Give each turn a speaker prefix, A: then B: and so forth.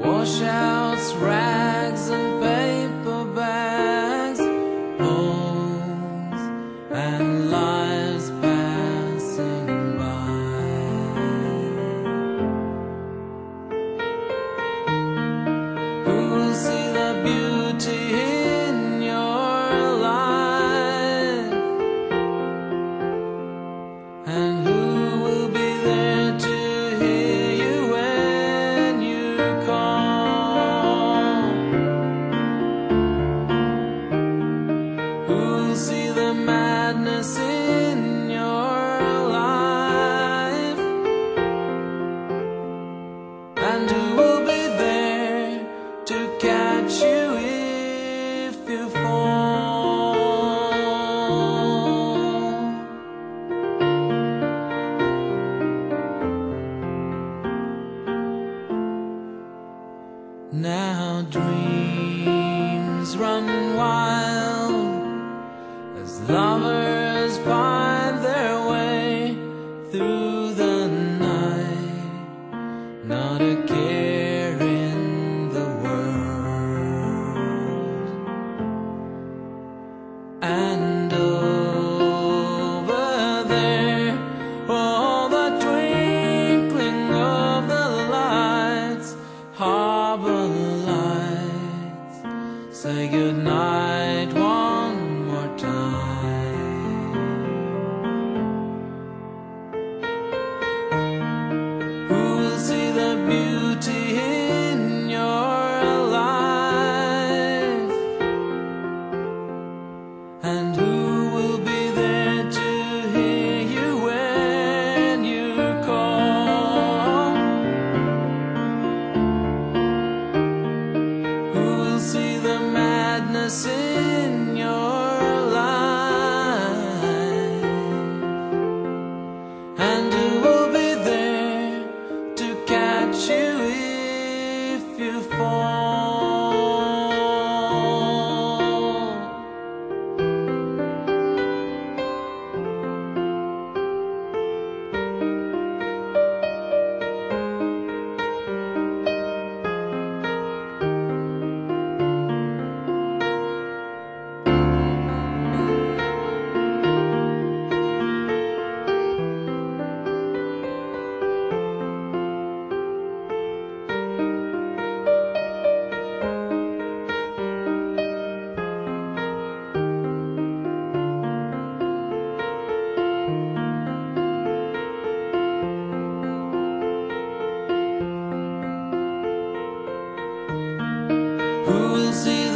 A: Washouts, rags and paper bags, homes and lives passing by. Who'll see the beauty in your life? And who will be there to hear you when you call? Who'll see the madness in your life? And who will be there to catch you if you fall? Now dreams run wild as lovers find their way through the night, not a care in the world. And over there, all the twinkling of the lights, harbor lights, say goodnight one more time. Who will see the beauty in your life? And who will be there to hear you when you call? Who will see the madness in your life? And who will be there to catch you if you fall? Who will see